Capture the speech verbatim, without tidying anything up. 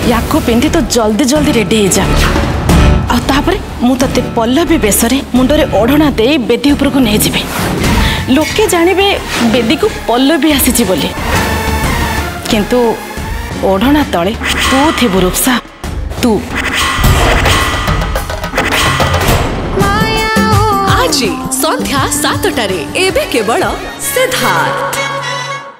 याको पिंधि तो जल्दी जल्दी रेडी हो जा आपर मुझे पल्लवी बेसरे मुंडरे ओढ़ना दे बेदी उपर को नहीं जीवे लोके जानवे बेदी को पल्लवी आसी बोली किंतु ओढ़ना तले तू थिबु रूपसा तू आज संध्या सातटारे एबे केवल सिद्धार्थ।